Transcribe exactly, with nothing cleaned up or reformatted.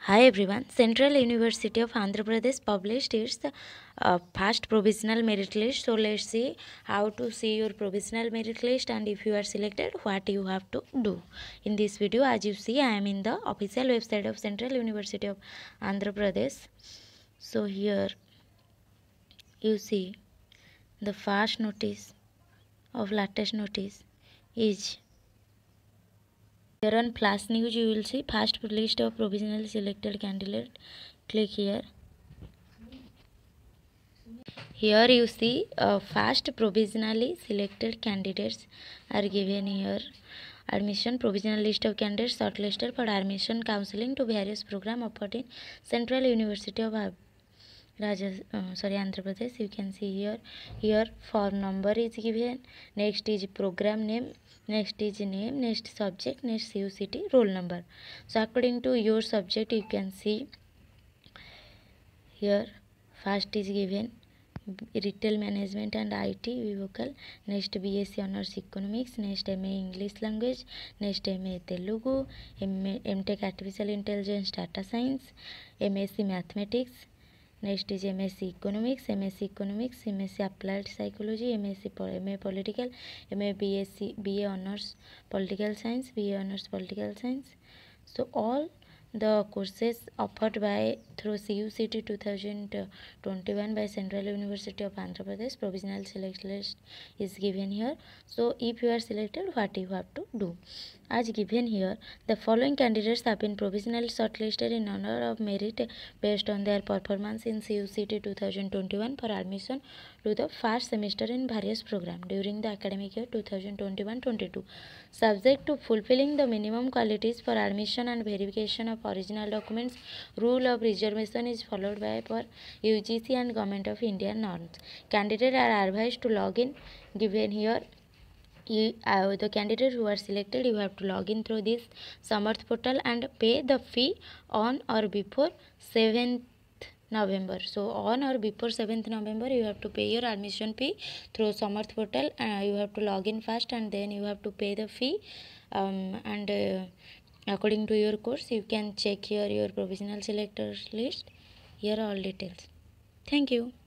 Hi everyone. Central University of Andhra Pradesh published its uh, first provisional merit list. So let's see how to see your provisional merit list, and if you are selected, what you have to do. In this video, as you see, I am in the official website of Central University of Andhra Pradesh. So here you see the first notice of latest notice is here on Flash News. You will see first list of provisionally selected candidate. Click here. Here you see uh, first provisionally selected candidates are given here. Admission provisional list of candidates shortlisted for admission counseling to various program offered in Central University of Rajas, uh, sorry Andhra Pradesh. You can see here. Here form number is given. Next is program name. Next is name. Next subject. Next C U C T roll number. So according to your subject, you can see here. First is given retail management and I T vocal. Next B S c honors economics. Next M A English language. Next M A Telugu. M Tech artificial intelligence data science. M S c mathematics. Next is M S c economics. M S c economics. M S c applied psychology. M S c M A political. M A B S c B A honors political science. B A honors political science. So all the courses offered by through C U C T two thousand twenty-one by Central University of Andhra Pradesh provisional select list is given here. So if you are selected, what you have to do? As given here, the following candidates have been provisionally shortlisted in honor of merit based on their performance in C U C T two thousand twenty-one for admission to the first semester in various programs during the academic year two thousand twenty-one twenty-two. Subject to fulfilling the minimum qualities for admission and verification of original documents, rule of reservation is followed by for U G C and Government of India norms. Candidates are advised to log in given here. You, uh, the candidates who are selected, you have to log in through this Samarth portal and pay the fee on or before seventh November. So on or before seventh November, you have to pay your admission fee through Samarth portal. Uh, you have to log in first, and then you have to pay the fee. Um, and uh, according to your course, you can check here your provisional selectors list. Here all details. Thank you.